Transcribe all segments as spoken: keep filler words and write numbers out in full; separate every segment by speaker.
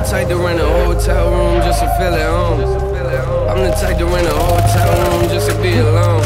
Speaker 1: type to rent a hotel room just to feel at home. I'm the type to rent a hotel room just to be alone.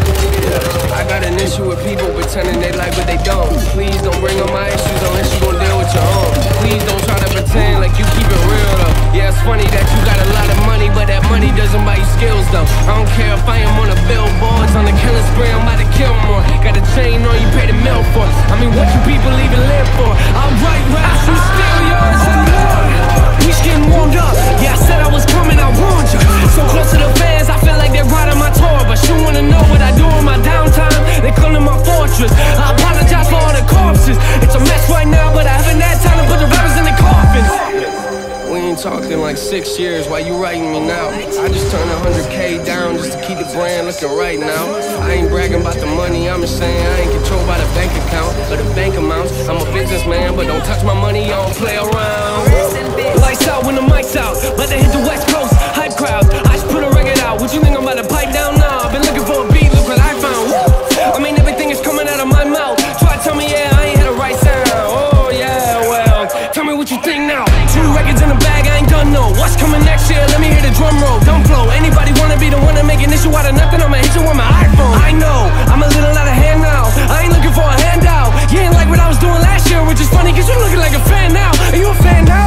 Speaker 1: I got an issue with people pretending they like what they don't. Please don't bring up my issues unless you gon' deal with your own. Please don't try to pretend like you keep it real though. Yeah, it's funny that you got a lot of money, but that money doesn't buy you skills though. I don't care if I am on the billboards, on the killing spree, I'm about to kill more. Got a chain on, you pay the mill for. I mean, what you people even live for? I'll write raps, you steal yours and more. We just getting warmed up. Yeah, I said I was coming, I warned you. So close to the fans, I feel like they're riding my tour. But you wanna know what I do in my downtime? They come to my fortress. I apologize for all the corpses. It's a mess right now, but I haven't had time to put the rappers in the coffins. We ain't talking like six years, why you writing me now? I just turned one hundred K down just to keep the brand looking right now. I ain't bragging about the money, I'm just saying I ain't controlled by the bank account or the bank amounts. I'm a businessman, but don't touch my money, I don't play around. Lights out when the mic's out, but they hit the West Coast, hype crowds. I just put a record out, what you think I'm about to pipe down now? I've been looking for a beat, look what I found. I mean everything is coming out of my mouth. Try to tell me, yeah, I ain't hit the right sound. Oh yeah, well, tell me what you think now. Two records in the bag, I ain't done no. What's coming next year? Let me hear the drum roll. Dumb flow. Anybody wanna be the one to make an issue out of nothing? I'ma hit you with my iPhone. I know, I'm a little out of hand now. I ain't looking for a handout. You ain't like what I was doing last year, which is funny cause you looking like a fan now. Are you a fan now?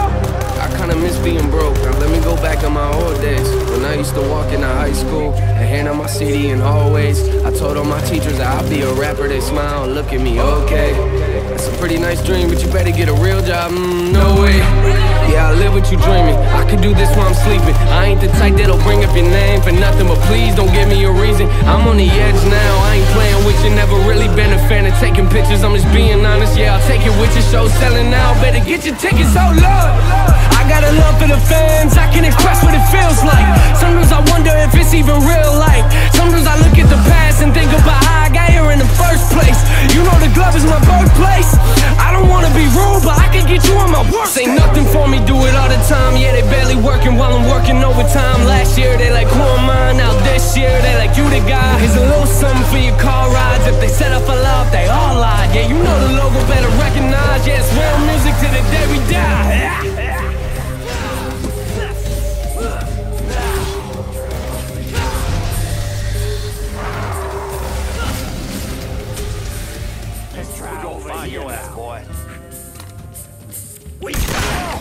Speaker 1: I kinda miss being broke. Now let me go back in my old days when I used to walk into high school and hand out my C D in hallways. I told all my teachers that I'll be a rapper. They smile, look at me, okay. That's a pretty nice dream, but you better get a real job. Mm, no way. Yeah, I live what you dreaming. I could do this while I'm sleeping. I ain't the type that'll bring up your name for nothing, but please don't give me a reason. I'm on the edge now, I ain't playing with you. Never really been a fan of taking pictures, I'm just being honest. Yeah, I'll take it with you. Show selling now, better get your tickets. Oh Lord, I got a love for the fans, I can express what it feels like. Sometimes I wonder if it's even real life. Sometimes I look at the past and think about how I got here in the first place. You know the Glove is my birthplace. I don't wanna be rude, but I can get you on my work. Say nothing for me, do it all the time. Yeah, they barely working while I'm working overtime. Last year they like, who am I? Now this year they like, you the guy. Here's a little something for your car rides. If they set up for love, they all lied. Yeah, you know the logo better recognize. Yeah, it's real music to the day we die.
Speaker 2: Let's try to find your ass, boy. We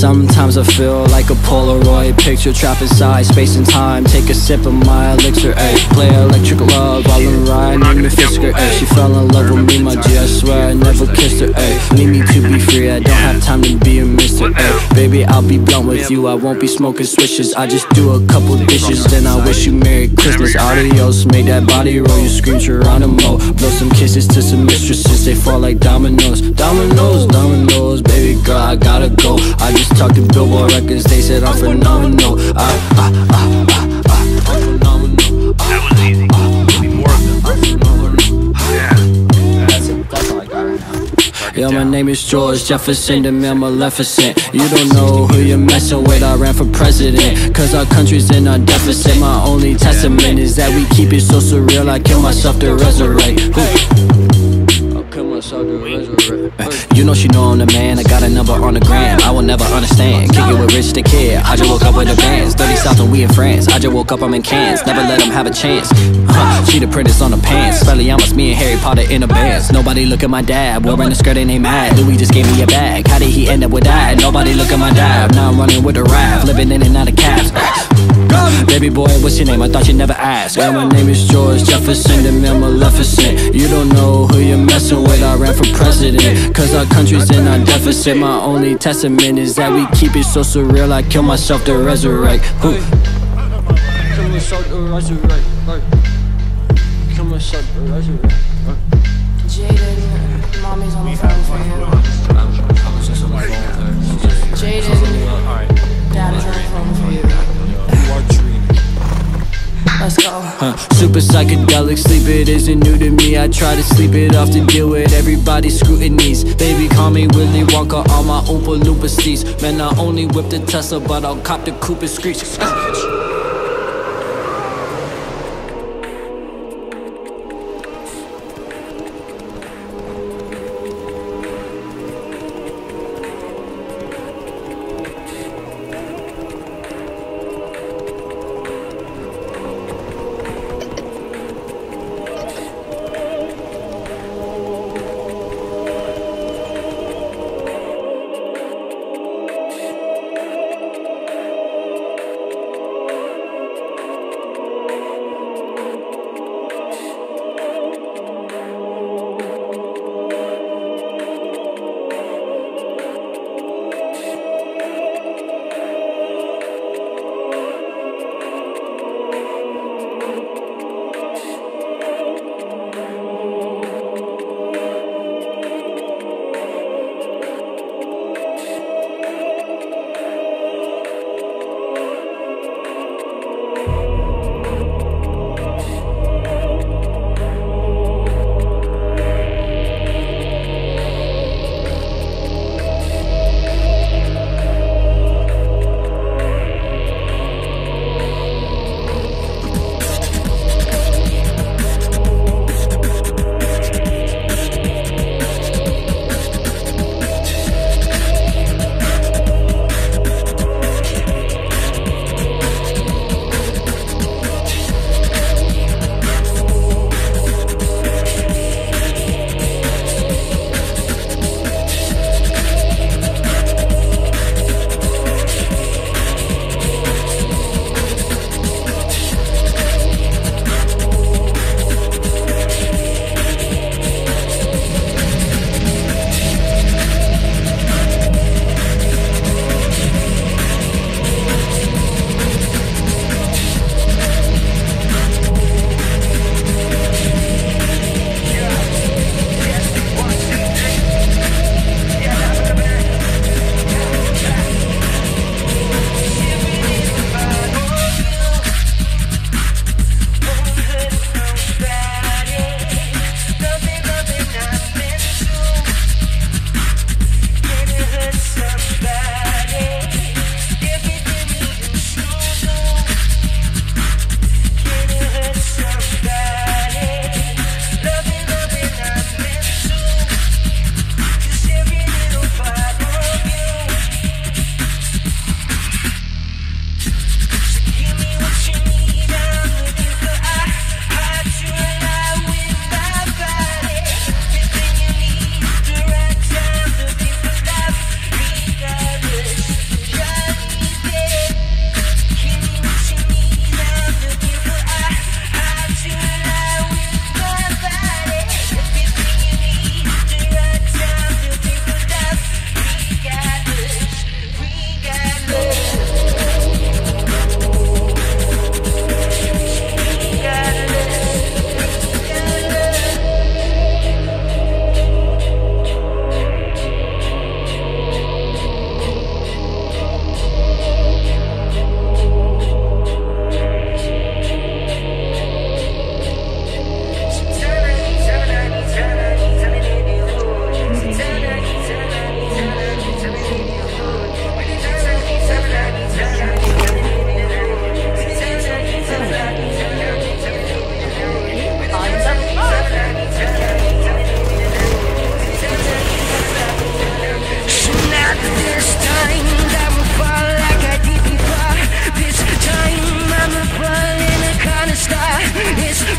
Speaker 2: Sometimes I feel like a Polaroid picture trapped inside space and time. Take a sip of my elixir, ayy. Play electric love, all in ride, name me Fisker, ayy. She fell in love with me, my G, I swear I never kissed her, ayy. Need me to be free, I don't have time to be a mister, ayy. Baby, I'll be blunt with you, I won't be smoking swishes. I just do a couple dishes, then I wish you Merry Christmas. Adios, make that body roll, you scream Geronimo. Blow some kisses to some mistresses, they fall like dominoes. Dominoes, dominoes, baby girl, I gotta go. I just talked to Billboard Records, they said I'm phenomenal. I, I, I, I, I, I'm phenomenal.
Speaker 3: That was easy. Give me more of them. Yeah.
Speaker 2: That's it, that's all I got right now. Yo, my name is George Jefferson, the man Maleficent. You don't know who you're messing with, I ran for president. Cause our country's in a deficit. My only testament is that we keep it so surreal, I kill myself to resurrect. I'll kill myself to resurrect. You know she know I'm the man, I got a number on the gram. I will never understand, kick it with Rich the Kid. I just woke up with the bands, thirty South and we in France. I just woke up, I'm in Cannes, never let them have a chance. Huh, she the princess on the pants, Spelliamus, me and Harry Potter in the bands. Nobody look at my dad, wearing a skirt and they mad. Louis just gave me a bag, how did he end up with that? Nobody look at my dad, now I'm running with the rap, living in and out of cabs. Baby boy, what's your name? I thought you never asked. Well, my name is George Jefferson, the man Maleficent. You don't know who you're messing with, I ran for president. Cause our country's in a deficit. My only testament is that we keep it so surreal, I kill myself to resurrect. Who? Kill myself to resurrect. Kill myself to resurrect.
Speaker 4: Jaden, mommy's on the phone for you.
Speaker 2: I was just on the phone with her.
Speaker 4: Jaden, dad is on the phone for you. Let's go.
Speaker 2: Huh. Super psychedelic, sleep it isn't new to me. I try to sleep it off to deal with everybody's scrutinies. Baby, call me Willy Wonka, all my Oompa Loompa steez. Man, I only whip the Tesla, but I'll cop the Cooper screech.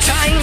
Speaker 5: time.